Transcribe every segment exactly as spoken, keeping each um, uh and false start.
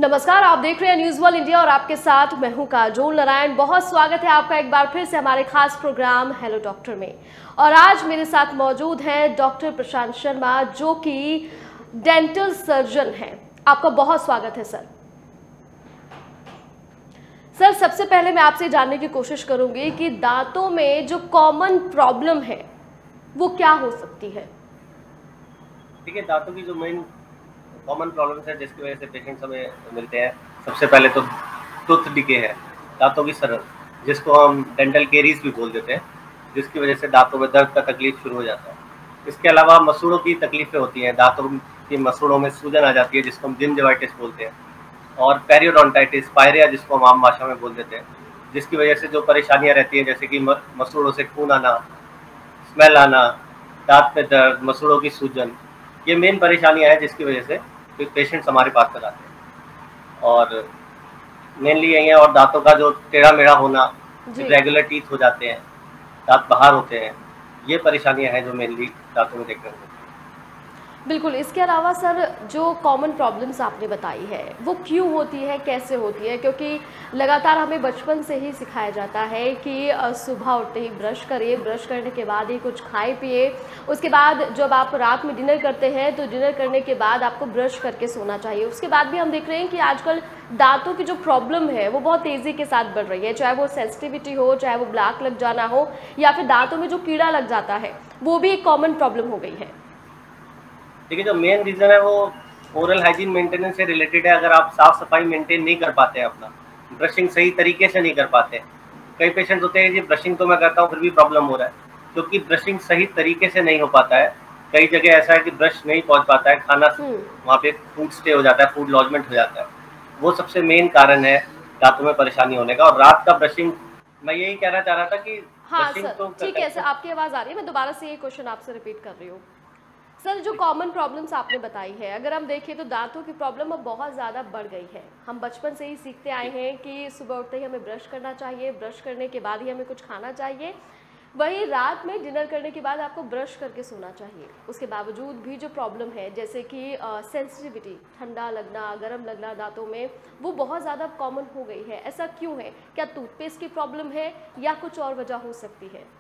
नमस्कार, आप देख रहे हैं न्यूज़ वर्ल्ड इंडिया और आपके साथ मैं हूं काजोल नारायण। बहुत स्वागत है आपका एक बार फिर से हमारे खास प्रोग्राम हेलो डॉक्टर में। और आज मेरे साथ मौजूद हैं डॉक्टर प्रशांत शर्मा, जो कि डेंटल सर्जन हैं। आपका बहुत स्वागत है सर। सर, सबसे पहले मैं आपसे जानने की कोशिश करूंगी कि दांतों में जो कॉमन प्रॉब्लम है वो क्या हो सकती है। ठीक है, दांतों की जो मेन कॉमन प्रॉब्लम्स है जिसकी वजह से पेशेंट्स हमें मिलते हैं, सबसे पहले तो टूथ डिके है, दांतों की सड़न, जिसको हम डेंटल केरीज भी बोल देते हैं, जिसकी वजह से दांतों में दर्द का तकलीफ शुरू हो जाता है। इसके अलावा मसूड़ों की तकलीफें होती हैं, दांतों की मसूड़ों में सूजन आ जाती है जिसको हम जिंजवाइटिस बोलते हैं, और पेरियोडोंटाइटिस, पायरिया जिसको हम आम भाषा में बोल देते हैं, जिसकी वजह से जो परेशानियां रहती हैं जैसे कि मसूड़ों से खून आना, स्मेल आना, दांत में दर्द, मसूड़ों की सूजन, ये मेन परेशानियां हैं जिसकी वजह से पेशेंट्स हमारे पास तक आते हैं। और मेनली यही है। और दांतों का जो टेढ़ा मेढ़ा होना, रेगुलर टीथ हो जाते हैं, दांत बाहर होते हैं, ये परेशानियां हैं जो मेनली दांतों में देखने को मिलती हैं। बिल्कुल। इसके अलावा सर, जो कॉमन प्रॉब्लम्स आपने बताई है वो क्यों होती है, कैसे होती है? क्योंकि लगातार हमें बचपन से ही सिखाया जाता है कि सुबह उठते ही ब्रश करिए, ब्रश करने के बाद ही कुछ खाए पिए, उसके बाद जब आप रात में डिनर करते हैं तो डिनर करने के बाद आपको ब्रश करके सोना चाहिए। उसके बाद भी हम देख रहे हैं कि आजकल दांतों की जो प्रॉब्लम है वो बहुत तेज़ी के साथ बढ़ रही है, चाहे वो सेंसिटिविटी हो, चाहे वो ब्लैक लग जाना हो, या फिर दांतों में जो कीड़ा लग जाता है वो भी एक कॉमन प्रॉब्लम हो गई है। देखिए, जो मेन रीज़न है वो ओरल हाइजीन मेंटेनेंस से रिलेटेड है। अगर आप साफ़ सफाई मेंटेन नहीं कर पाते हैं, अपना ब्रशिंग सही तरीके से नहीं कर पाते, कई पेशेंट्स होते हैं जी ब्रशिंग तो मैं करता हूँ फिर भी प्रॉब्लम हो रहा है, क्योंकि ब्रशिंग सही तरीके से नहीं हो पाता है। कई जगह ऐसा है कि ब्रश नहीं पहुँच पाता है, खाना वहाँ पे फूड स्टे हो जाता है, फूड लॉजमेंट हो जाता है। वो सबसे मेन कारण है दांतों में परेशानी होने का। और रात का ब्रशिंग, मैं यही कहना चाह रहा था कि हाँ सर, तो ठीक है सर, आपकी आवाज़ आ रही है, मैं दोबारा से ये क्वेश्चन आपसे रिपीट कर रही हूँ। सर, जो कॉमन प्रॉब्लम्स आपने बताई है, अगर हम देखें तो दांतों की प्रॉब्लम अब बहुत ज़्यादा बढ़ गई है। हम बचपन से ही सीखते आए हैं कि सुबह उठते ही हमें ब्रश करना चाहिए, ब्रश करने के बाद ही हमें कुछ खाना चाहिए, वहीं रात में डिनर करने के बाद आपको ब्रश करके सोना चाहिए। उसके बावजूद भी जो प्रॉब्लम है, जैसे कि सेंसिटिविटी, ठंडा लगना, गर्म लगना दांतों में, वो बहुत ज़्यादा कॉमन हो गई है। ऐसा क्यों है? क्या टूथपेस्ट की प्रॉब्लम है या कुछ और वजह हो सकती है?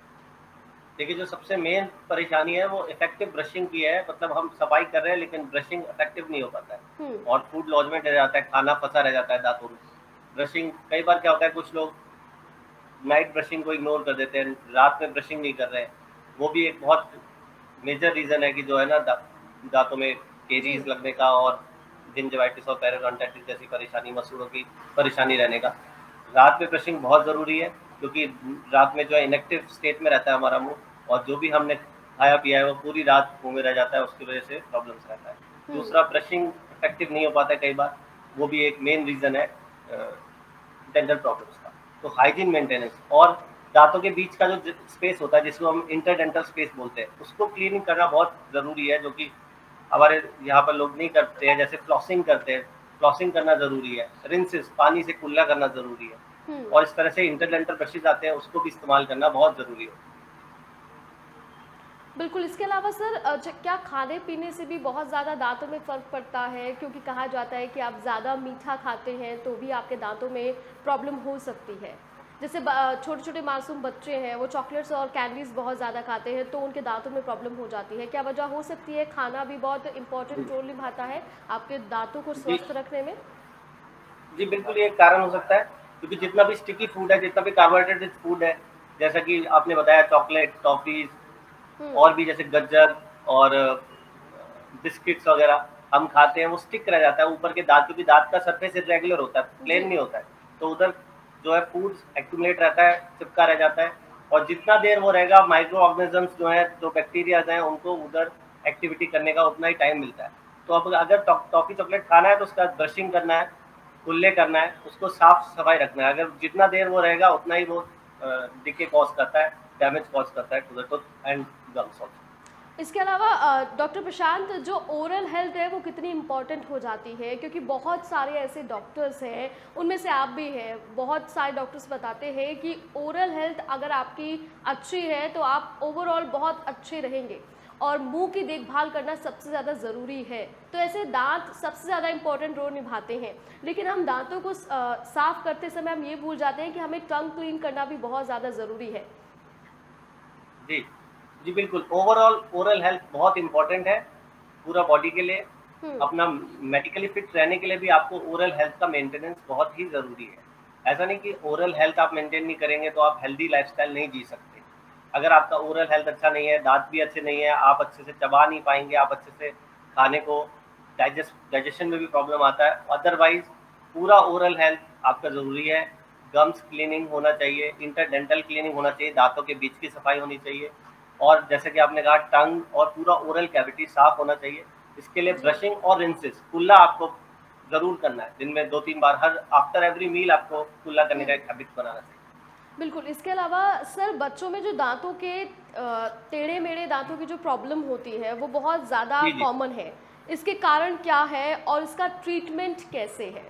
देखिए, जो सबसे मेन परेशानी है वो इफेक्टिव ब्रशिंग की है। मतलब हम सफाई कर रहे हैं लेकिन ब्रशिंग इफेक्टिव नहीं हो पाता है और फूड लॉजमेंट रह जाता है, खाना फंसा रह जाता है दांतों में। ब्रशिंग कई बार क्या होता है, कुछ लोग नाइट ब्रशिंग को इग्नोर कर देते हैं, रात में ब्रशिंग नहीं कर रहे हैं। वो भी एक बहुत मेजर रीज़न है कि जो है ना दा, दांतों में केरीज लगने का और जिंजवाइटिस और पेरियोडोंटाइटिस जैसी परेशानी, मसूड़ों की परेशानी रहने का। रात में ब्रशिंग बहुत ज़रूरी है, क्योंकि रात में जो है इनएक्टिव स्टेट में रहता है हमारा मुंह, और जो भी हमने खाया पिया है वो पूरी रात मुंह में रह जाता है, उसकी वजह से प्रॉब्लम्स रहता है। दूसरा, ब्रशिंग इफेक्टिव नहीं हो पाता है कई बार, वो भी एक मेन रीज़न है डेंटल प्रॉब्लम्स का। तो हाइजीन मेंटेनेंस और दांतों के बीच का जो स्पेस होता है जिसको हम इंटरडेंटल स्पेस बोलते हैं, उसको क्लीनिंग करना बहुत ज़रूरी है, जो कि हमारे यहाँ पर लोग नहीं करते हैं। जैसे फ्लॉसिंग करते हैं, फ्लॉसिंग करना ज़रूरी है, रिंसेस पानी से कुल्ला करना ज़रूरी है, और इस तरह से इंटरडेंटल ब्रशेज आते हैं उसको भी इस्तेमाल करना बहुत ज़रूरी है। बिल्कुल। इसके अलावा सर, क्या खाने पीने से भी बहुत ज़्यादा दांतों में फ़र्क पड़ता है? क्योंकि कहा जाता है कि आप ज़्यादा मीठा खाते हैं तो भी आपके दांतों में प्रॉब्लम हो सकती है। जैसे छोटे छोटे मासूम बच्चे हैं, वो चॉकलेट्स और कैंडीज़ बहुत ज़्यादा खाते हैं तो उनके दांतों में प्रॉब्लम हो जाती है। क्या वजह हो सकती है? खाना भी बहुत इंपॉर्टेंट रोल निभाता है आपके दांतों को स्वस्थ रखने में। जी बिल्कुल, ये एक कारण हो सकता है, क्योंकि जितना भी स्टिकी फूड है, जितना भी कार्बोहाइड्रेटेड फूड है, जैसा कि आपने बताया चॉकलेट, टॉफीज, और भी जैसे गज्जर और बिस्किट्स वगैरह हम खाते हैं, वो स्टिक रह जाता है ऊपर के दांत, क्योंकि दांत का सरफेस इरेगुलर होता है, प्लेन नहीं होता है, तो उधर जो है फूड एक्यूमुलेट रहता है, चिपका रह जाता है, और जितना देर वो रहेगा माइक्रो ऑर्गेनिजम्स जो है, जो बैक्टीरियाज हैं, उनको उधर एक्टिविटी करने का उतना ही टाइम मिलता है। तो अब अगर टॉफी चॉकलेट खाना है तो उसका ब्रशिंग करना है, कुल्ले करना है, उसको साफ सफाई रखना है। अगर जितना देर वो रहेगा उतना ही वो डिके कॉज करता है, डैमेज कॉज करता है to the tooth and gums also. इसके अलावा डॉक्टर प्रशांत, जो ओरल हेल्थ है वो कितनी इम्पॉर्टेंट हो जाती है? क्योंकि बहुत सारे ऐसे डॉक्टर्स हैं, उनमें से आप भी हैं, बहुत सारे डॉक्टर्स बताते हैं कि ओरल हेल्थ अगर आपकी अच्छी है तो आप ओवरऑल बहुत अच्छे रहेंगे। और मुंह की देखभाल करना सबसे ज़्यादा ज़रूरी है। तो ऐसे दांत सबसे ज़्यादा इम्पोर्टेंट रोल निभाते हैं, लेकिन हम दांतों को साफ़ करते समय हम ये भूल जाते हैं कि हमें टंग क्लीन करना भी बहुत ज़्यादा ज़रूरी है। जी जी बिल्कुल, ओवरऑल ओरल हेल्थ बहुत इंपॉर्टेंट है पूरा बॉडी के लिए। अपना मेडिकली फिट रहने के लिए भी आपको ओरल हेल्थ का मेंटेनेंस बहुत ही ज़रूरी है। ऐसा नहीं कि ओरल हेल्थ आप मेंटेन नहीं करेंगे तो आप हेल्दी लाइफस्टाइल नहीं जी सकते। अगर आपका ओरल हेल्थ अच्छा नहीं है, दांत भी अच्छे नहीं है, आप अच्छे से चबा नहीं पाएंगे, आप अच्छे से खाने को डाइजेस्ट डाइजेशन में भी प्रॉब्लम आता है। अदरवाइज पूरा ओरल हेल्थ आपका ज़रूरी है। गम्स क्लीनिंग होना चाहिए, इंटरडेंटल क्लीनिंग होना चाहिए, दांतों के बीच की सफाई होनी चाहिए, और जैसे कि आपने कहा टंग और पूरा ओरल कैविटी साफ होना चाहिए। इसके लिए ब्रशिंग और रिंसेस कुल्ला आपको जरूर करना है, दिन में दो तीन बार, हर आफ्टर एवरी मील आपको कुल्ला करने का एक हैबिट बनाना चाहिए। बिल्कुल। इसके अलावा सर, बच्चों में जो दांतों के टेढ़े मेढ़े दांतों की जो प्रॉब्लम होती है वो बहुत ज़्यादा कॉमन है। इसके कारण क्या है और इसका ट्रीटमेंट कैसे है?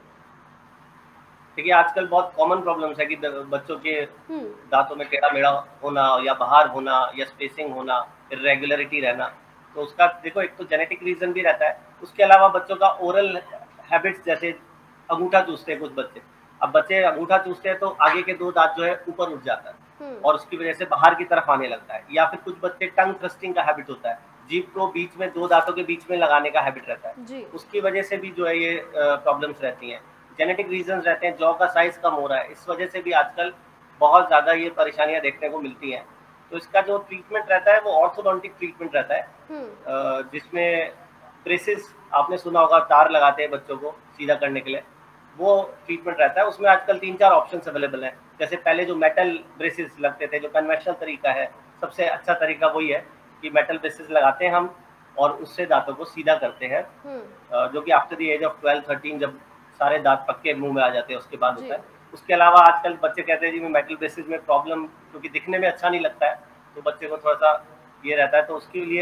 देखिए आजकल बहुत कॉमन प्रॉब्लम्स है कि बच्चों के दांतों में टेढ़ा मेढ़ा होना या बाहर होना या स्पेसिंग होना, इरेगुलरिटी रहना। तो उसका देखो एक तो जेनेटिक रीजन भी रहता है, उसके अलावा बच्चों का ओरल हैबिट्स, जैसे अंगूठा चूसते हैं कुछ बच्चे। अब बच्चे अंगूठा चूसते हैं तो आगे के दो दांत जो है ऊपर उठ जाता है और उसकी वजह से बाहर की तरफ आने लगता है। या फिर कुछ बच्चे टंग थ्रस्टिंग का हैबिट होता है, जीभ को बीच में दो दांतों के बीच में लगाने का हैबिट रहता है, उसकी वजह से भी जो है ये प्रॉब्लम्स रहती हैं। जेनेटिक रीजंस रहते हैं, जॉ का साइज कम हो रहा है, इस वजह से भी आजकल बहुत ज़्यादा ये परेशानियां देखने को मिलती हैं। तो इसका जो ट्रीटमेंट रहता है वो ऑर्थोडोंटिक ट्रीटमेंट रहता है, जिसमें ब्रेसेस, आपने सुना होगा, तार लगाते हैं बच्चों को सीधा करने के लिए, वो ट्रीटमेंट रहता है। उसमें आजकल तीन चार ऑप्शंस अवेलेबल हैं। जैसे पहले जो मेटल ब्रेसेस लगते थे, जो कन्वेंशनल तरीका है, सबसे अच्छा तरीका वही है कि मेटल ब्रेसेस लगाते हैं हम और उससे दांतों को सीधा करते हैं, जो कि after the age of twelve thirteen, जब सारे दांत पक्के मुंह में आ जाते हैं, उसके बाद होता है। उसके अलावा आजकल बच्चे कहते हैं जी मैं मेटल ब्रेसेस में प्रॉब्लम, क्योंकि दिखने में अच्छा नहीं लगता है तो बच्चे को थोड़ा सा ये रहता है, तो उसके लिए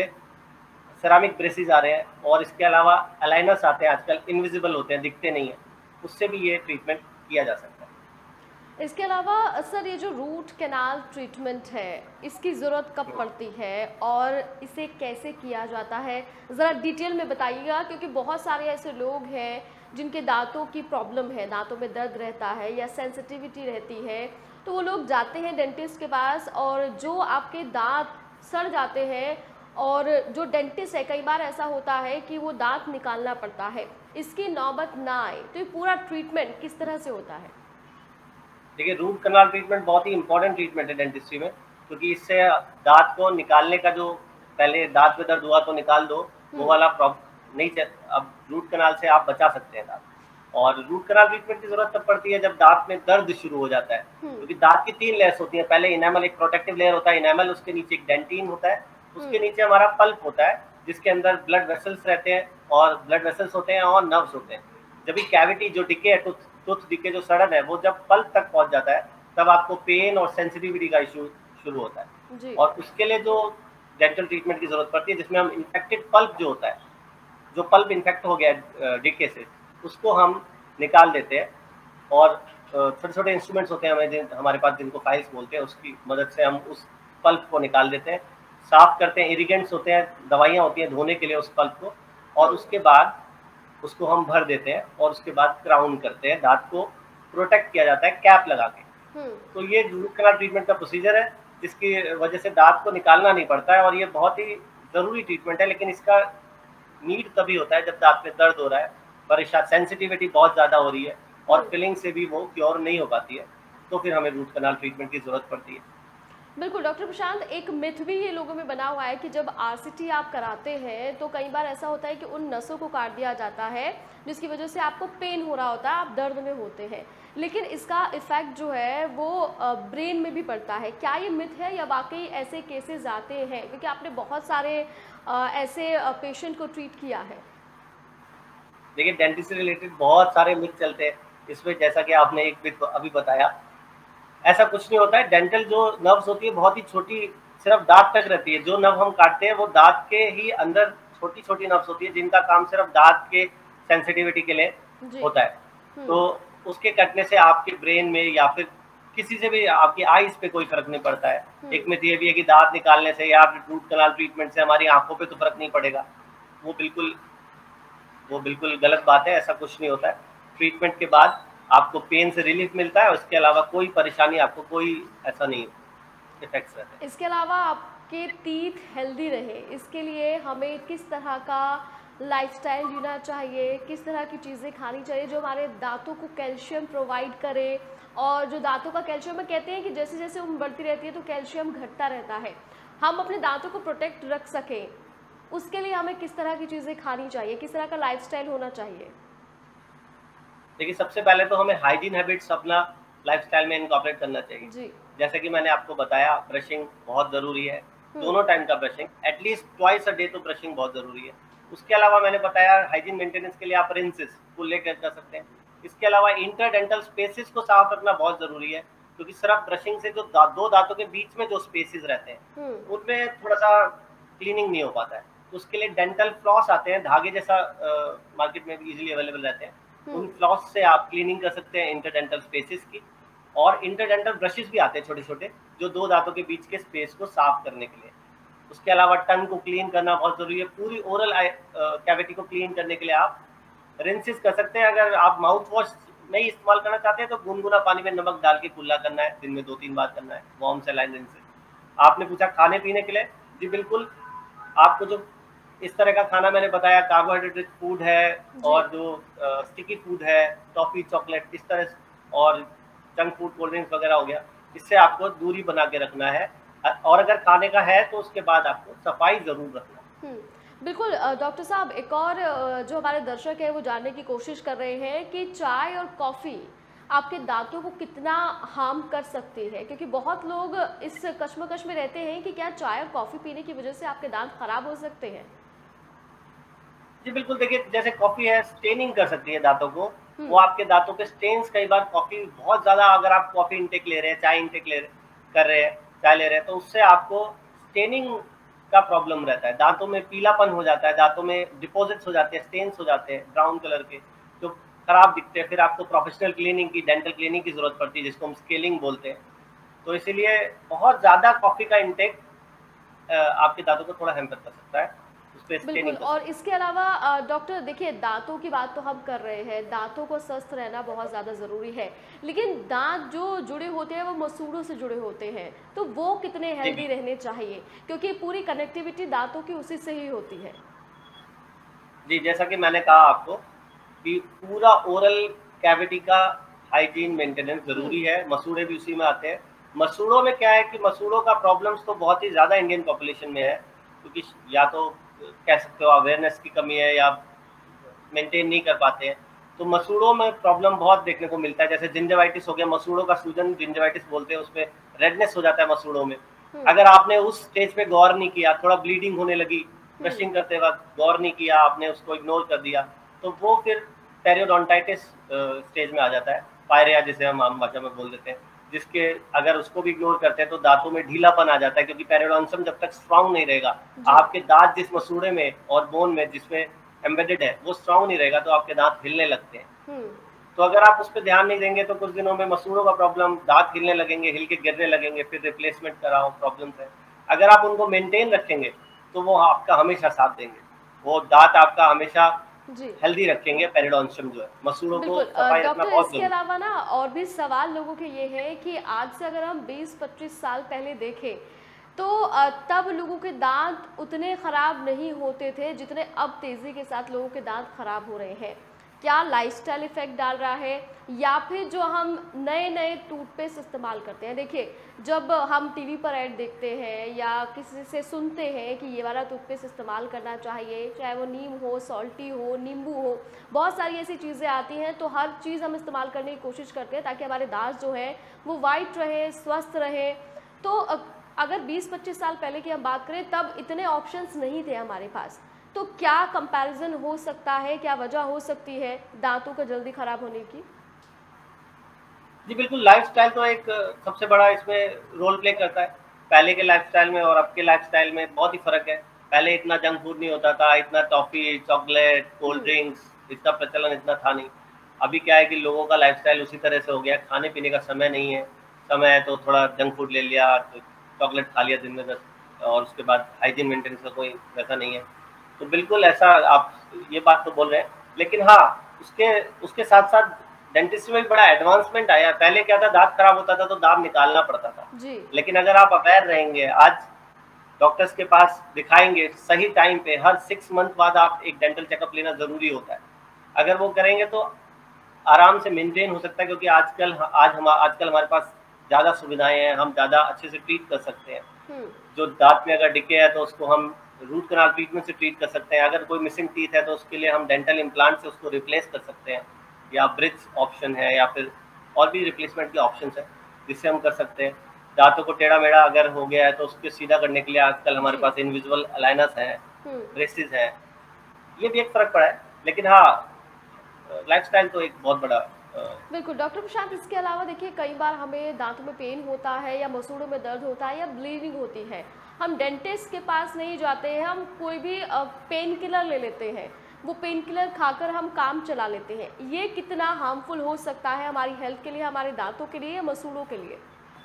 सेरामिक ब्रेसेस आ रहे हैं। और इसके अलावा अलाइनर्स आते हैं आजकल, इनविजिबल होते हैं, दिखते नहीं है, उससे भी ये ट्रीटमेंट किया जा सकता है। इसके अलावा सर, ये जो रूट कैनाल ट्रीटमेंट है, इसकी ज़रूरत कब पड़ती है और इसे कैसे किया जाता है, ज़रा डिटेल में बताइएगा, क्योंकि बहुत सारे ऐसे लोग हैं जिनके दांतों की प्रॉब्लम है, दांतों में दर्द रहता है या सेंसिटिविटी रहती है, तो वो लोग जाते हैं डेंटिस्ट के पास और जो आपके दांत सड़ जाते हैं, और जो डेंटिस्ट है, कई बार ऐसा होता है कि वो दांत निकालना पड़ता है, इसकी नौबत ना आए, तो ये पूरा ट्रीटमेंट किस तरह से होता है? देखिए रूट कनाल ट्रीटमेंट बहुत ही इंपॉर्टेंट ट्रीटमेंट है डेंटिस्ट्री में, क्योंकि इससे दांत को निकालने का, जो पहले दांत में दर्द हुआ तो निकाल दो, वो वाला प्रॉब्लम नहीं चल, अब रूट कनाल से आप बचा सकते हैं दांत। और रूट कनाल ट्रीटमेंट की जरूरत तब पड़ती है जब दांत में दर्द शुरू हो जाता है, क्योंकि दांत की तीन लेयर्स होती हैं। पहले इनेमल, एक प्रोटेक्टिव लेयर होता है इनेमल, उसके नीचे एक डेंटिन होता है, उसके नीचे हमारा पल्प होता है जिसके अंदर ब्लड वेसल्स रहते हैं, और ब्लड वेसल्स होते हैं और नर्व्स होते हैं। जब ये कैविटी जो डिके है, टूथ टूथ डिके जो सड़न है, वो जब पल्प तक पहुंच जाता है तब आपको पेन और सेंसिटिविटी का इशू शुरू होता है। और उसके लिए जो डेंटल ट्रीटमेंट की जरूरत पड़ती है, जिसमें हम इन्फेक्टेड पल्प जो होता है, जो पल्प इन्फेक्ट हो गया है डिके से, उसको हम निकाल देते हैं। और छोटे छोटे इंस्ट्रूमेंट्स होते हैं हमें जिन हमारे पास, जिनको फाइल्स बोलते हैं, उसकी मदद से हम उस पल्प को निकाल देते हैं, साफ करते हैं। इरिगेंट्स होते हैं, दवाइयाँ होती हैं धोने के लिए उस पल्प को, और उसके बाद उसको हम भर देते हैं और उसके बाद क्राउन करते हैं, दांत को प्रोटेक्ट किया जाता है कैप लगा के। तो ये रूट कनाल ट्रीटमेंट का प्रोसीजर है, जिसकी वजह से दांत को निकालना नहीं पड़ता है, और ये बहुत ही ज़रूरी ट्रीटमेंट है। लेकिन इसका नीड तभी होता है जब दांत में दर्द हो रहा है, परेशान, सेंसिटिविटी बहुत ज़्यादा हो रही है और फिलिंग से भी वो क्योर नहीं हो पाती है, तो फिर हमें रूट कनाल ट्रीटमेंट की ज़रूरत पड़ती है। बिल्कुल डॉक्टर प्रशांत, एक मिथ भी ये लोगों में बना हुआ है कि जब आरसीटी आप कराते हैं तो कई बार ऐसा होता है कि उन नसों को काट दिया जाता है, जिसकी वजह से आपको पेन हो रहा होता है, आप दर्द में होते हैं, लेकिन इसका इफ़ेक्ट जो है वो ब्रेन में भी पड़ता है। क्या ये मिथ है या वाकई ऐसे केसेस आते हैं? क्योंकि आपने बहुत सारे ऐसे पेशेंट को ट्रीट किया है। देखिए डेंटिस्ट से रिलेटेड बहुत सारे मिथ चलते हैं इसमें, जैसा कि आपने एक मिथ अभी बताया, ऐसा कुछ नहीं होता है। डेंटल जो नर्व्स होती है बहुत ही छोटी, सिर्फ दांत तक रहती है। जो नर्व हम काटते हैं वो दांत के ही अंदर छोटी छोटी नर्व्स होती है, जिनका काम सिर्फ दांत के सेंसिटिविटी के लिए होता है। तो उसके कटने से आपके ब्रेन में या फिर किसी से भी आपकी आईज पे कोई फर्क नहीं पड़ता है। एक मिथ ये भी है कि दांत निकालने से या रूट कनाल ट्रीटमेंट से हमारी आंखों पे तो फर्क नहीं पड़ेगा, वो बिल्कुल वो बिल्कुल गलत बात है, ऐसा कुछ नहीं होता है। ट्रीटमेंट के बाद आपको पेन से रिलीफ मिलता है, उसके अलावा कोई परेशानी आपको कोई ऐसा नहीं इफेक्ट्स रहते हैं। इसके अलावा आपके टीथ हेल्दी रहे इसके लिए हमें किस तरह का लाइफस्टाइल जीना चाहिए, किस तरह की चीज़ें खानी चाहिए जो हमारे दांतों को कैल्शियम प्रोवाइड करे, और जो दांतों का कैल्शियम में कहते हैं कि जैसे जैसे उम्र बढ़ती रहती है तो कैल्शियम घटता रहता है, हम अपने दांतों को प्रोटेक्ट रख सकें उसके लिए हमें किस तरह की चीज़ें खानी चाहिए, किस तरह का लाइफस्टाइल होना चाहिए? देखिए, सबसे पहले तो हमें हाइजीन हैबिट्स अपना लाइफस्टाइल में इनकॉर्पोरेट करना चाहिए जी। जैसे कि मैंने आपको बताया, ब्रशिंग बहुत ज़रूरी है, दोनों टाइम का brushing, at least twice a day तो ब्रशिंग बहुत ज़रूरी है। उसके अलावा मैंने बताया हाइजीन मेंटेनेंस के लिए आप रिंसेस को लेकर कर सकते हैं। इसके अलावा इंटरडेंटल स्पेसेस को साफ रखना बहुत ज़रूरी है, क्योंकि सिर्फ ब्रशिंग से जो दा, दो दांतों के बीच में जो स्पेसेस रहते हैं उनमें थोड़ा सा क्लीनिंग नहीं हो पाता है। तो उसके लिए डेंटल फ्लॉस आते हैं, धागे जैसा मार्केट में भी इजीली अवेलेबल रहते हैं, उन फ्लॉस से आप क्लीनिंग कर सकते हैं इंटरडेंटल स्पेसेस की। और इंटरडेंटल ब्रशेस भी आते हैं छोटे छोटे, जो दो दांतों के बीच के स्पेस को साफ करने के लिए। उसके अलावा टंग को क्लीन करना बहुत जरूरी है। पूरी ओरल कैविटी को क्लीन करने के लिए आप रिंसेस कर सकते हैं। अगर आप माउथ वॉश नहीं इस्तेमाल करना चाहते हैं तो गुनगुना पानी में नमक डाल के कुल्ला करना है, दिन में दो तीन बार करना है, वार्म सलाइन रिंसेस। आपने पूछा खाने पीने के लिए, जी बिल्कुल, आपको जो इस तरह का खाना मैंने बताया, कार्बोहाइड्रेट फूड है और जो स्टिकी फूड है, टॉफी, चॉकलेट, इस तरह, और जंक फूड, कोल्ड ड्रिंक्स वगैरह हो गया, इससे आपको दूरी बना के रखना है। और अगर खाने का है तो उसके बाद आपको सफाई जरूर रखना। बिल्कुल डॉक्टर साहब, एक और जो हमारे दर्शक है वो जानने की कोशिश कर रहे हैं कि चाय और कॉफ़ी आपके दांतों को कितना हार्म कर सकती है, क्योंकि बहुत लोग इस कश्मकश में रहते हैं कि क्या चाय और कॉफ़ी पीने की वजह से आपके दांत खराब हो सकते हैं? जी बिल्कुल, देखिए जैसे कॉफ़ी है स्टेनिंग कर सकती है दांतों को, वो आपके दांतों के स्टेन्स, कई बार कॉफ़ी बहुत ज़्यादा अगर आप कॉफ़ी इंटेक ले रहे हैं, चाय इंटेक ले कर रहे हैं, चाय ले रहे हैं, तो उससे आपको स्टेनिंग का प्रॉब्लम रहता है, दांतों में पीलापन हो जाता है, दांतों में डिपॉजिट्स हो जाते हैं, स्टेन्स हो जाते हैं ब्राउन कलर के, जो खराब दिखते हैं। फिर आपको प्रोफेशनल क्लीनिंग की, डेंटल क्लीनिंग की जरूरत पड़ती है, जिसको हम स्केलिंग बोलते हैं। तो इसीलिए बहुत ज़्यादा कॉफ़ी का इंटेक आपके दांतों को थोड़ा हैम्पर कर सकता है। बिल्कुल। और इसके अलावा डॉक्टर देखिए, दांतों की बात तो हम कर रहे हैं, दांतों को स्वस्थ रहना बहुत ज़्यादा ज़रूरी है, लेकिन दांत जो जुड़े होते हैं वो मसूड़ों से जुड़े होते हैं, तो वो कितने हेल्दी रहने चाहिए, क्योंकि पूरी कनेक्टिविटी दांतों की उसी से ही होती है? जी, जैसा कि मैंने कहा आपको कि पूरा ओरल कैविटी का हाइजीन मेंटेनेंस जरूरी है, मसूड़े भी उसी में आते हैं। मसूड़ों में क्या है कि मसूड़ों का प्रॉब्लम्स तो बहुत ही ज़्यादा इंडियन पॉपुलेशन में है, क्योंकि या तो कह सकते हो अवेयरनेस की कमी है या मेंटेन नहीं कर पाते हैं। तो मसूड़ों में प्रॉब्लम बहुत देखने को मिलता है, जैसे जिंजवाइटिस हो गया, मसूड़ों का सूजन जिंजवाइटिस बोलते हैं, उसमें रेडनेस हो जाता है मसूड़ों में। अगर आपने उस स्टेज पे गौर नहीं किया, थोड़ा ब्लीडिंग होने लगी ब्रशिंग करते वक्त, गौर नहीं किया आपने, उसको इग्नोर कर दिया, तो वो फिर पेरियोडोंटाइटिस स्टेज में आ जाता है, पायरिया जिसे हम आम भाषा में बोल देते हैं, जिसके अगर उसको भी इग्नोर करते हैं तो दांतों में ढीलापन आ जाता है, क्योंकि पेरियोडोंटम जब तक स्ट्रांग नहीं रहेगा, आपके दांत जिस मसूड़े में और बोन में जिसमें एम्बेडेड है वो स्ट्रांग नहीं रहेगा, तो आपके दांत हिलने लगते हैं। तो अगर आप उस पर ध्यान नहीं देंगे तो कुछ दिनों में मसूड़ों का प्रॉब्लम, दांत हिलने लगेंगे, हिल के गिरने लगेंगे, फिर रिप्लेसमेंट कराओ, प्रॉब्लम है। अगर आप उनको मेंटेन रखेंगे तो वो आपका हमेशा साथ देंगे, वो दांत आपका हमेशा हेल्दी रखेंगे, पेरियोडोंटम जो है, मसूड़ों को सफाई रखना बहुत जरूरी है। इसके अलावा ना और भी सवाल लोगों के ये है कि आज से अगर हम बीस पच्चीस साल पहले देखें तो तब लोगों के दांत उतने ख़राब नहीं होते थे जितने अब तेज़ी के साथ लोगों के दांत ख़राब हो रहे हैं। क्या लाइफस्टाइल इफ़ेक्ट डाल रहा है, या फिर जो हम नए नए टूथपेस्ट इस्तेमाल करते हैं? देखिए, जब हम टीवी पर ऐड देखते हैं या किसी से सुनते हैं कि ये वाला टूथपेस्ट इस्तेमाल करना चाहिए, चाहे वो नीम हो, सॉल्टी हो, नींबू हो, बहुत सारी ऐसी चीज़ें आती हैं, तो हर चीज़ हम इस्तेमाल करने की कोशिश करते हैं ताकि हमारे दांत जो है वो वाइट रहे, स्वस्थ रहे। तो अगर बीस पच्चीस साल पहले की हम बात करें, तब इतने ऑप्शंस नहीं थे हमारे पास, तो क्या कंपैरिजन हो सकता है, क्या वजह हो सकती है दांतों का जल्दी खराब होने की? जी बिल्कुल, लाइफस्टाइल तो एक सबसे बड़ा इसमें रोल प्ले करता है। पहले के लाइफस्टाइल में और अब के लाइफस्टाइल में बहुत ही फर्क है। पहले इतना जंक फूड नहीं होता था, इतना टॉफी, चॉकलेट, कोल्ड ड्रिंक्स, इसका प्रचलन इतना था नहीं। अभी क्या है कि लोगों का लाइफस्टाइल उसी तरह से हो गया, खाने पीने का समय नहीं है, समय है तो थोड़ा जंक फूड ले लिया, तो चॉकलेट खा लिया दिन में दस, और उसके बाद हाइजीन मेंटेनेंस का कोई वैसा नहीं है। तो बिल्कुल ऐसा आप ये बात तो बोल रहे हैं, लेकिन हाँ उसके उसके साथ साथ डेंटिस्ट में भी बड़ा एडवांसमेंट आया। पहले क्या था, दांत खराब होता था तो दांत निकालना पड़ता था जी। लेकिन अगर आप अवेयर रहेंगे, आज डॉक्टर्स के पास दिखाएंगे सही टाइम पे, हर सिक्स मंथ बाद आप एक डेंटल चेकअप लेना जरूरी होता है। अगर वो करेंगे तो आराम से मेंटेन हो सकता है, क्योंकि आजकल आज हम आजकल हमारे पास ज़्यादा सुविधाएं हैं, हम ज़्यादा अच्छे से ट्रीट कर सकते हैं। जो दांत में अगर डिके है तो उसको हम रूट कनाल ट्रीटमेंट से ट्रीट कर सकते हैं। अगर कोई मिसिंग टीथ है तो उसके लिए हम डेंटल इम्प्लांट से उसको रिप्लेस कर सकते हैं, या ब्रिज ऑप्शन है, या फिर और भी रिप्लेसमेंट के ऑप्शन है जिससे हम कर सकते हैं। दांतों को टेढ़ा मेढ़ा अगर हो गया है तो उसको सीधा करने के लिए आजकल हमारे पास इनविजिबल अलाइनर्स हैं, ब्रेसेस हैं, ये भी एक फर्क पड़ा है। लेकिन हाँ, लाइफस्टाइल तो एक बहुत बड़ा। बिल्कुल डॉक्टर प्रशांत, इसके अलावा देखिए कई बार हमें दांतों में पेन होता है या मसूड़ों में दर्द होता है या ब्लीडिंग होती है, हम डेंटिस्ट के पास नहीं जाते हैं, हम कोई भी पेन किलर ले लेते हैं, वो पेन किलर खाकर हम काम चला लेते हैं। ये कितना हार्मफुल हो सकता है हमारी हेल्थ के लिए, हमारे दांतों के लिए या मसूड़ों के लिए?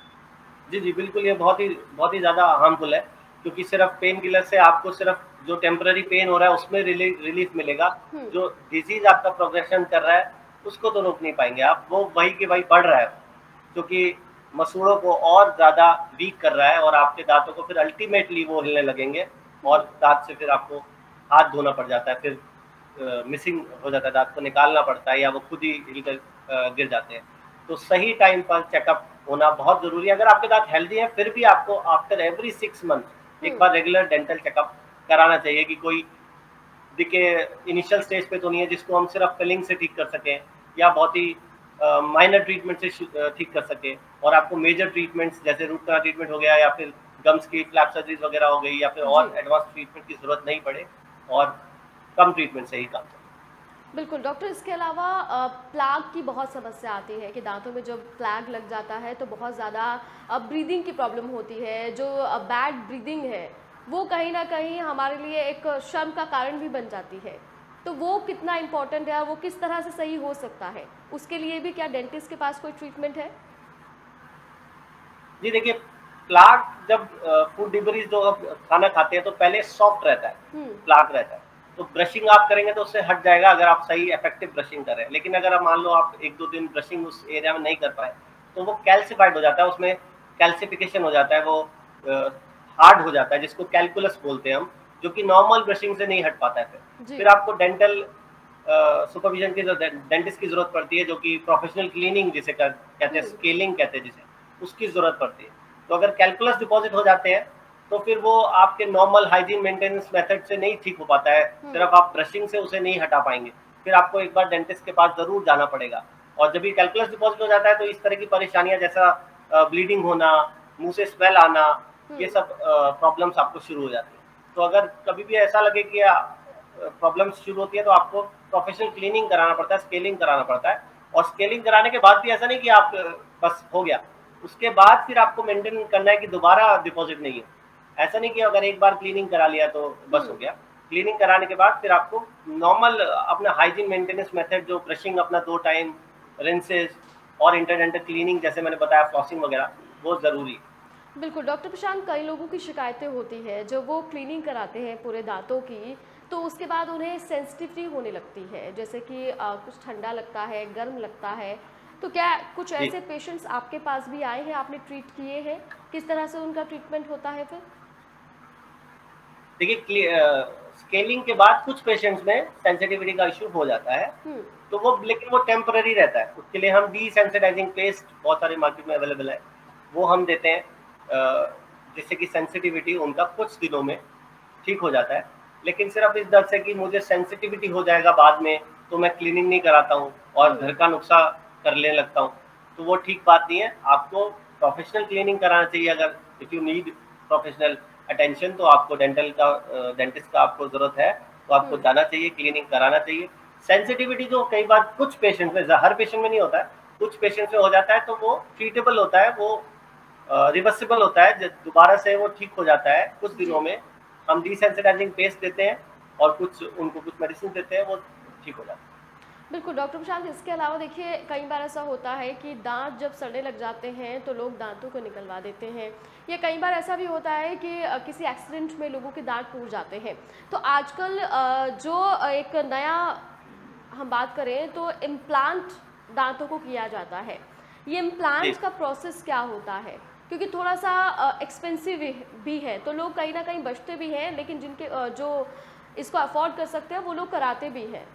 जी जी बिल्कुल, ये बहुत ही बहुत ही ज़्यादा हार्मफुल है, क्योंकि सिर्फ पेन किलर से आपको सिर्फ जो टेम्पररी पेन हो रहा है उसमें रिलीफ रिलीफ मिलेगा, जो डिजीज आपका प्रोग्रेशन कर रहा है उसको तो रोक नहीं पाएंगे आप। वो वही के वही बढ़ रहा है, क्योंकि मसूड़ों को और ज़्यादा वीक कर रहा है, और आपके दांतों को फिर अल्टीमेटली वो हिलने लगेंगे, और दांत से फिर आपको हाथ धोना पड़ जाता है, फिर मिसिंग हो जाता है, दांत को निकालना पड़ता है, या वो खुद ही हिलकर गिर जाते हैं। तो सही टाइम पर चेकअप होना बहुत ज़रूरी है। अगर आपके दांत हेल्दी हैं फिर भी आपको आफ्टर एवरी सिक्स मंथ एक बार रेगुलर डेंटल चेकअप कराना चाहिए, कि कोई दिखे इनिशियल स्टेज पे तो नहीं है जिसको हम सिर्फ फिलिंग से ठीक कर सकें, या बहुत ही माइनर ट्रीटमेंट से ठीक कर सकें, और आपको मेजर ट्रीटमेंट्स जैसे रूट कनाल ट्रीटमेंट हो गया, या फिर गम्स की फ्लैप सर्जरीज वगैरह हो गई, या फिर और एडवांस ट्रीटमेंट की ज़रूरत नहीं पड़े, और कम ट्रीटमेंट से ही काम चले। बिल्कुल डॉक्टर, इसके अलावा प्लाग की बहुत समस्या आती है कि दांतों में जब प्लाग लग जाता है तो बहुत ज़्यादा ब्रीदिंग की प्रॉब्लम होती है। जो बैड ब्रीदिंग है वो कहीं ना कहीं हमारे लिए एक शर्म का कारण भी बन जाती है, तो वो कितना इम्पोर्टेंट है, वो किस तरह से सही हो सकता है, उसके लिए भी क्या डेंटिस्ट के पास कोई ट्रीटमेंट है? जी देखिए, प्लाग जब फूड डिबरीज जो खाना खाते हैं तो पहले सॉफ्ट रहता है, प्लाग रहता है, तो ब्रशिंग आप करेंगे तो उससे हट जाएगा अगर आप सही इफेक्टिव ब्रशिंग करें। लेकिन अगर आप मान लो आप एक दो दिन ब्रशिंग उस एरिया में नहीं कर पाए तो वो कैल्सिफाइड हो जाता है, उसमें कैल्सिफिकेशन हो जाता है, वो हार्ड हो जाता है, जिसको कैलकुलस बोलते हैं हम, जो कि नॉर्मल ब्रशिंग से नहीं हट पाता है। फिर फिर आपको डेंटल सुपरविजन की डेंटिस्ट की जरूरत पड़ती है, जो कि प्रोफेशनल क्लीनिंग जिसे कहते हैं, स्केलिंग कहते हैं जिसे, उसकी जरूरत पड़ती है। तो अगर कैलकुलस डिपॉजिट हो जाते हैं तो फिर वो आपके नॉर्मल हाइजीन मेंटेनेंस मेथड से नहीं ठीक हो पाता है, सिर्फ आप ब्रशिंग से उसे नहीं हटा पाएंगे, फिर आपको एक बार डेंटिस्ट के पास जरूर जाना पड़ेगा। और जब ये कैलकुलस डिपॉजिट हो जाता है तो इस तरह की परेशानियां जैसा ब्लीडिंग होना, मुंह से स्मेल आना, ये सब प्रॉब्लम्स आपको शुरू हो जाती है। तो अगर कभी भी ऐसा लगे कि प्रॉब्लम्स शुरू होती है तो आपको प्रोफेशनल क्लीनिंग कराना पड़ता है, स्केलिंग कराना पड़ता है। और स्केलिंग कराने के बाद भी ऐसा नहीं कि आप बस हो गया, उसके बाद फिर आपको मेंटेन करना है कि दोबारा डिपॉजिट नहीं है। ऐसा नहीं कि अगर एक बार क्लीनिंग करा लिया तो बस हो गया। क्लीनिंग कराने के बाद फिर आपको नॉर्मल अपना हाइजीन मेंटेनेंस मेथड, जो ब्रशिंग अपना दो टाइम, रिंसेस और इंटरडेंटल क्लीनिंग जैसे मैंने बताया, फ्लॉसिंग वगैरह, वो ज़रूरी है। बिल्कुल डॉक्टर प्रशांत, कई लोगों की शिकायतें होती है जब वो क्लीनिंग कराते हैं पूरे दांतों की तो उसके बाद उन्हें सेंसिटिविटी होने लगती है, जैसे कि आ, कुछ ठंडा लगता है, गर्म लगता है। तो क्या कुछ ऐसे पेशेंट्स आपके पास भी आए हैं, आपने ट्रीट किए हैं, किस तरह से उनका ट्रीटमेंट होता है फिर? देखिए, स्केलिंग के बाद कुछ पेशेंट्स में सेंसिटिविटी का इश्यू हो जाता है, तो वो लेकिन वो टेम्पररी रहता है। उसके लिए हम डीसेंसिटाइजिंग पेस्ट बहुत सारे मार्केट में अवेलेबल है, वो हम देते हैं, जिससे कि सेंसिटिविटी उनका कुछ दिनों में ठीक हो जाता है। लेकिन सिर्फ इस डर से कि मुझे सेंसिटिविटी हो जाएगा बाद में तो मैं क्लीनिंग नहीं कराता हूँ और घर का नुस्खा कर लेने लगता हूँ, तो वो ठीक बात नहीं है। आपको प्रोफेशनल क्लीनिंग कराना चाहिए। अगर if you need professional attention तो आपको डेंटल का डेंटिस्ट का आपको ज़रूरत है तो आपको जाना चाहिए, क्लीनिंग कराना चाहिए। सेंसिटिविटी जो कई बार कुछ पेशेंट में, हर पेशेंट में नहीं होता है, कुछ पेशेंट में हो जाता है, तो वो ट्रीटेबल होता है, वो रिवर्सिबल होता है, दोबारा से वो ठीक हो जाता है कुछ दिनों में। हम डिसेंसिटाइजिंग पेस्ट देते हैं और कुछ उनको कुछ मेडिसिन देते हैं, वो ठीक हो जाता है। बिल्कुल डॉक्टर प्रशांत, इसके अलावा देखिए कई बार ऐसा होता है कि दांत जब सड़ने लग जाते हैं तो लोग दांतों को निकलवा देते हैं, या कई बार ऐसा भी होता है कि अ, किसी एक्सीडेंट में लोगों के दांत टूट जाते हैं। तो आजकल अ, जो एक नया हम बात करें तो इम्प्लांट दांतों को किया जाता है। ये जी इम्प्लांट का प्रोसेस क्या होता है? क्योंकि थोड़ा सा एक्सपेंसिव भी है, तो लोग कहीं ना कहीं बचते भी हैं, लेकिन जिनके अ, जो इसको अफोर्ड कर सकते हैं वो लोग कराते भी हैं।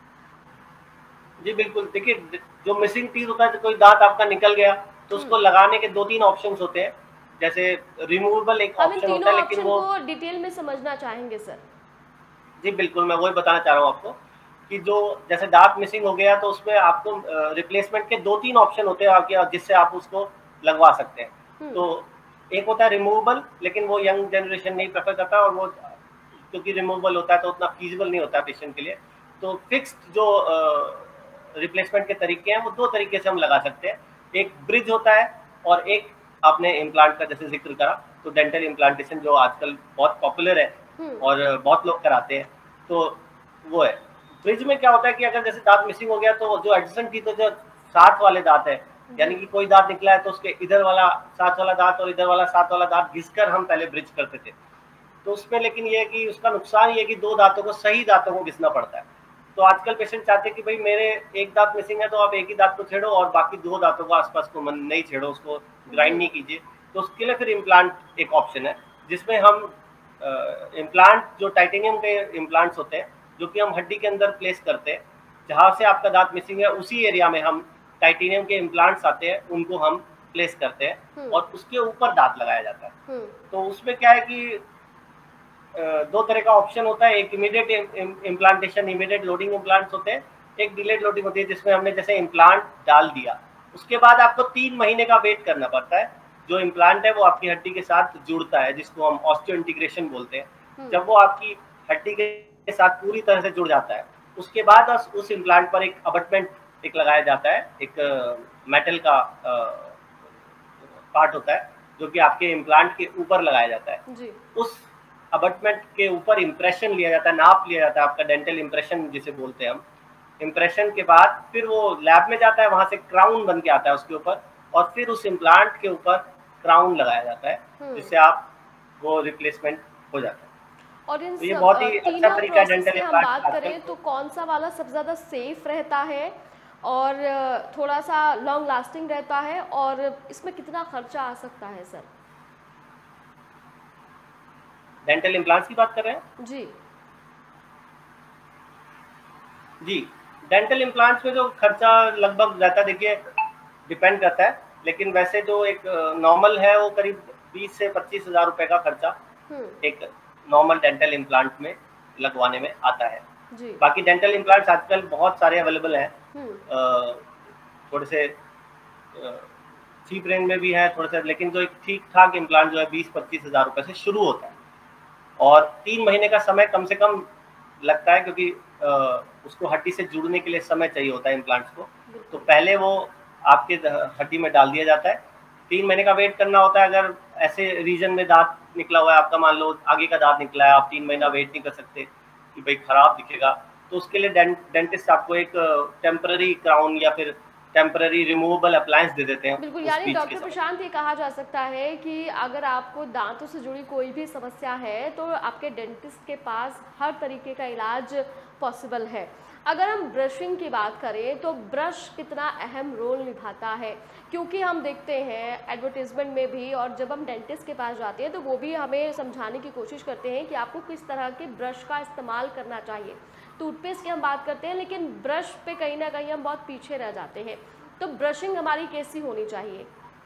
जी बिल्कुल, देखिए जो मिसिंग टीथ होता है, तो कोई दांत आपका निकल गया तो उसको हम्म। लगाने के दो तीन ऑप्शंस होते हैं। जैसे रिमूवेबल एक हम इन ऑप्शन होता तीनों है, लेकिन ऑप्शन वो, को डिटेल में समझना चाहेंगे सर। जी बिल्कुल, मैं वही बताना चाह रहा हूँ आपको कि जो जैसे दांत मिसिंग हो गया तो उसमें आपको रिप्लेसमेंट के दो तीन ऑप्शन होते हैं आपके, जिससे आप उसको लगवा सकते हैं। हम्म। तो एक होता है रिमूवेबल, लेकिन वो यंग जनरेशन नहीं प्रेफर करता, और वो क्योंकि रिमूवेबल होता है तो उतना फीजिबल नहीं होता पेशेंट के लिए। तो फिक्स्ड जो रिप्लेसमेंट के तरीके हैं वो दो तरीके से हम लगा सकते हैं। एक ब्रिज होता है, और एक आपने इम्प्लांट का जैसे जिक्र करा, तो डेंटल इम्प्लांटेशन जो आजकल बहुत पॉपुलर है हम्म। और बहुत लोग कराते हैं, तो वो है। ब्रिज में क्या होता है कि अगर जैसे दांत मिसिंग हो गया तो जो एडजेसेंट टीथ, तो जो साथ वाले दांत है, यानी कि कोई दांत निकला है तो उसके इधर वाला साथ वाला दांत और इधर वाला साथ वाला दांत घिसकर हम पहले ब्रिज करते थे। तो उसमें लेकिन ये है कि उसका नुकसान ये है कि दो दांतों को, सही दांतों को घिसना पड़ता है। तो आजकल पेशेंट चाहते हैं कि भाई मेरे एक दांत मिसिंग है तो आप एक ही दांत को छेड़ो और बाकी दो दांतों को आसपास को मन नहीं छेड़ो, उसको ग्राइंड जी। नहीं कीजिए। तो उसके लिए फिर इम्प्लांट एक ऑप्शन है, जिसमें हम इम्प्लांट जो टाइटेनियम के इम्प्लांट्स होते हैं, जो कि हम हड्डी के अंदर प्लेस करते हैं, जहाँ से आपका दांत मिसिंग है उसी एरिया में हम टाइटेनियम के इम्प्लांट्स आते हैं, उनको हम प्लेस करते हैं हम्म। और उसके ऊपर दांत लगाया जाता है। हम्म। तो उसमें क्या है कि अ, दो तरह का ऑप्शन होता है। एक immediate implantation, immediate loading implants होते हैं। एक डिलेड लोडिंग होती है, जिसमें हमने जैसे इम्प्लांट डाल दिया, उसके बाद आपको तीन महीने का वेट करना पड़ता है। जो इम्प्लांट है वो आपकी हड्डी के साथ जुड़ता है, जिसको हम ऑस्टियो इंटीग्रेशन बोलते हैं। हम्म। जब वो आपकी हड्डी के साथ पूरी तरह से जुड़ जाता है, उसके बाद उस, उस इम्प्लांट पर एक अबटमेंट एक लगाया जाता है, एक मेटल का पार्ट होता है, जो कि आपके इम्प्लांट के ऊपर लगाया जाता है। जी। उस अबटमेंट के ऊपर इम्प्रेशन लिया जाता है, नाप लिया जाता है, आपका डेंटल इम्प्रेशन जिसे बोलते हैं हम। इम्प्रेशन के बाद फिर वो लैब में जाता है, वहां से क्राउन बन के आता है उसके ऊपर, और फिर उस इम्प्लांट के ऊपर क्राउन लगाया जाता है, हम्म। जिससे आप वो रिप्लेसमेंट हो जाता है। और इन तो ये सब बहुत अ, ही अच्छा तीनों तरीका है प्रोसेस डेंटल की हम इम्प्लांट बात आजकल। करें तो कौन सा वाला सबसे ज़्यादा सेफ रहता है और अ, थोड़ा सा लॉन्ग लास्टिंग रहता है, और इसमें कितना खर्चा आ सकता है सर? डेंटल इम्प्लांट्स की बात कर रहे हैं जी। जी। डेंटल इम्प्लांट्स में जो खर्चा लगभग रहता है, देखिए डिपेंड करता है, लेकिन वैसे जो एक नॉर्मल है वो करीब बीस से पच्चीस हजार रुपए का खर्चा हम्म। एक नॉर्मल डेंटल इम्प्लांट में लगवाने में आता है। जी। बाकी डेंटल इम्प्लांट्स आजकल बहुत सारे अवेलेबल हैं, हम्म। अ, थोड़े से चीप रेंज में भी है थोड़े से, लेकिन जो एक ठीक ठाक इम्प्लांट जो है बीस पच्चीस हजार रुपए से शुरू होता है, और तीन महीने का समय कम से कम लगता है, क्योंकि अ, उसको हड्डी से जुड़ने के लिए समय चाहिए होता है इम्प्लांट्स को। तो बिल्कुल। पहले वो आपके हड्डी में डाल दिया जाता है, तीन महीने का वेट करना होता है। अगर ऐसे रीजन में दांत निकला हुआ है आपका, मान लो आगे का दांत निकला है, आप तीन महीना वेट नहीं कर सकते कि भाई खराब दिखेगा, तो उसके लिए डेंट, डेंटिस्ट आपको एक टेम्पररी क्राउन या फिर टेम्पररी रिमूवेबल अप्लायंस दे देते हैं बिल्कुल, उस यानी बीच के डॉक्टर समय। प्रशांत ये कहा जा सकता है कि अगर आपको दांतों से जुड़ी कोई भी समस्या है तो आपके डेंटिस्ट के पास हर तरीके का इलाज पॉसिबल है। अगर हम ब्रशिंग की बात करें तो ब्रश कितना अहम रोल निभाता है, क्योंकि हम देखते हैं एडवर्टीजमेंट में भी, और जब हम डेंटिस्ट के पास जाते हैं तो वो भी हमें समझाने की कोशिश करते हैं कि आपको किस तरह के ब्रश का इस्तेमाल करना चाहिए। टूथपेस्ट की हम बात करते हैं, लेकिन ब्रश पे कहीं ना कहीं हम बहुत पीछे रह जाते हैं। तो ब्रशिंग हमारी कैसी होनी चाहिए?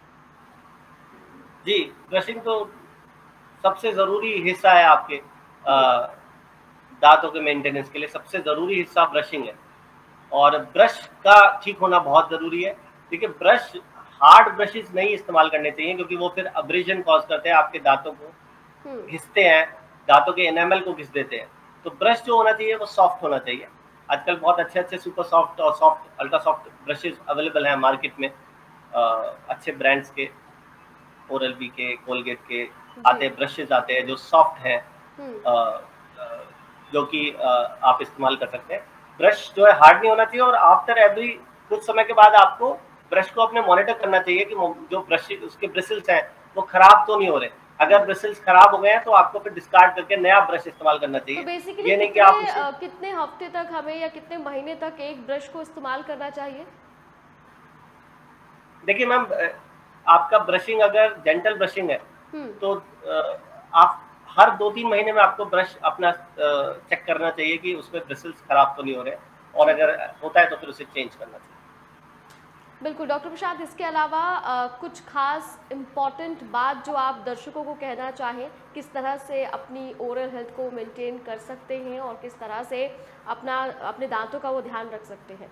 जी, ब्रशिंग तो सबसे ज़रूरी हिस्सा है आपके अ, दांतों के मेंटेनेंस के लिए। सबसे ज़रूरी हिस्सा ब्रशिंग है, और ब्रश का ठीक होना बहुत ज़रूरी है। देखिए, ब्रश हार्ड ब्रशेस नहीं इस्तेमाल करने चाहिए, क्योंकि वो फिर अब्रेजन कॉज करते हैं, आपके दांतों को हम्म। घिसते हैं, दांतों के एनामल को घिस देते हैं। तो ब्रश जो होना चाहिए वो सॉफ्ट होना चाहिए। आजकल बहुत अच्छे अच्छे सुपर सॉफ्ट और soft ultra soft brushes available हैं मार्केट में, अ, अच्छे ब्रांड्स के, ओरल बी के, कोलगेट के जी। आते हैं, ब्रशेस आते हैं जो सॉफ्ट हैं, हम्म। अ, अ, जो कि अ, आप इस्तेमाल कर सकते हैं। ब्रश जो है हार्ड नहीं होना चाहिए, और आफ्टर एवरी कुछ समय के बाद आपको ब्रश को अपने मॉनिटर करना चाहिए कि जो ब्रश उसके ब्रिसल्स हैं वो खराब तो नहीं हो रहे। अगर ब्रिसल्स खराब हो गए हैं तो आपको फिर डिस्कार्ड करके नया ब्रश इस्तेमाल करना चाहिए। तो बेसिकली ये नहीं कि कितने, आप उसे... अ, कितने हफ्ते तक हमें या कितने महीने तक एक ब्रश को इस्तेमाल करना चाहिए? देखिए मैम, आपका ब्रशिंग अगर जेंटल ब्रशिंग है तो आप हर दो तीन महीने में आपको ब्रश अपना चेक करना चाहिए कि उसमें ब्रिसल्स खराब तो नहीं हो रहे, और अगर होता है तो फिर उसे चेंज करना चाहिए। बिल्कुल डॉक्टर प्रसाद, इसके अलावा आ, कुछ खास इम्पॉर्टेंट बात जो आप दर्शकों को कहना चाहें, किस तरह से अपनी ओरल हेल्थ को मेंटेन कर सकते हैं और किस तरह से अपना अपने दांतों का वो ध्यान रख सकते हैं?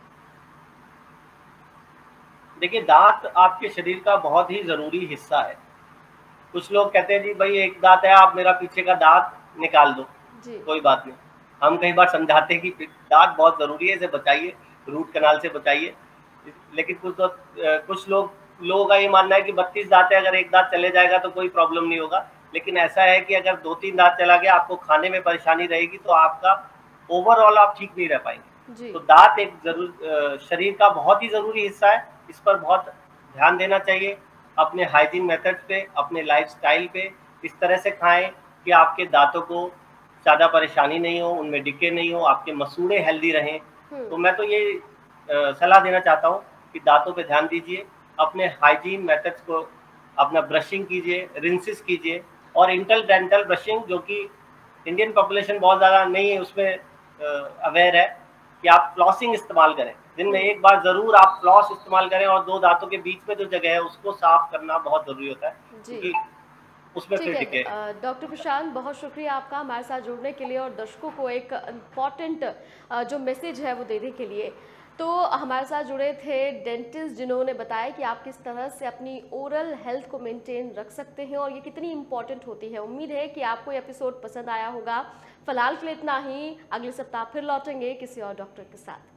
देखिए, दांत आपके शरीर का बहुत ही ज़रूरी हिस्सा है। कुछ लोग कहते हैं जी भाई एक दांत है, आप मेरा पीछे का दांत निकाल दो जी। कोई बात नहीं, हम कई बार समझाते हैं कि दांत बहुत ज़रूरी है, इसे बचाइए, रूट कनाल से बचाइए। लेकिन कुछ तो कुछ लोग लोगों का ये मानना है कि बत्तीस दांत है, अगर एक दांत चले जाएगा तो कोई प्रॉब्लम नहीं होगा। लेकिन ऐसा है कि अगर दो तीन दांत चला गया, आपको खाने में परेशानी रहेगी, तो आपका ओवरऑल आप ठीक नहीं रह पाएंगे। तो दांत एक जरूर शरीर का बहुत ही ज़रूरी हिस्सा है, इस पर बहुत ध्यान देना चाहिए। अपने हाइजीन मेथड्स पे, अपने लाइफस्टाइल पे इस तरह से खाएं कि आपके दांतों को ज़्यादा परेशानी नहीं हो, उनमें डिके नहीं हो, आपके मसूड़े हेल्दी रहें। तो मैं तो ये सलाह देना चाहता हूँ कि दांतों पे ध्यान दीजिए, अपने हाइजीन मेथड्स को, अपना ब्रशिंग कीजिए, रिंसेस कीजिए, और इंटल डेंटल ब्रशिंग, जो कि इंडियन पॉपुलेशन बहुत ज़्यादा नहीं है उसमें अवेयर है, कि आप फ्लॉसिंग इस्तेमाल करें। दिन में एक बार ज़रूर आप फ्लॉस इस्तेमाल करें, और दो दांतों के बीच में जो जगह है उसको साफ करना बहुत ज़रूरी होता है, क्योंकि उसमें फिर डिके। डॉक्टर प्रशांत, बहुत शुक्रिया आपका हमारे साथ जुड़ने के लिए और दर्शकों को एक इम्पॉर्टेंट जो मैसेज है वो देने के लिए। तो हमारे साथ जुड़े थे डेंटिस्ट, जिन्होंने बताया कि आप किस तरह से अपनी ओरल हेल्थ को मेंटेन रख सकते हैं और ये कितनी इम्पॉर्टेंट होती है। उम्मीद है कि आपको ये एपिसोड पसंद आया होगा। फिलहाल के लिए इतना ही, अगले सप्ताह फिर लौटेंगे किसी और डॉक्टर के साथ।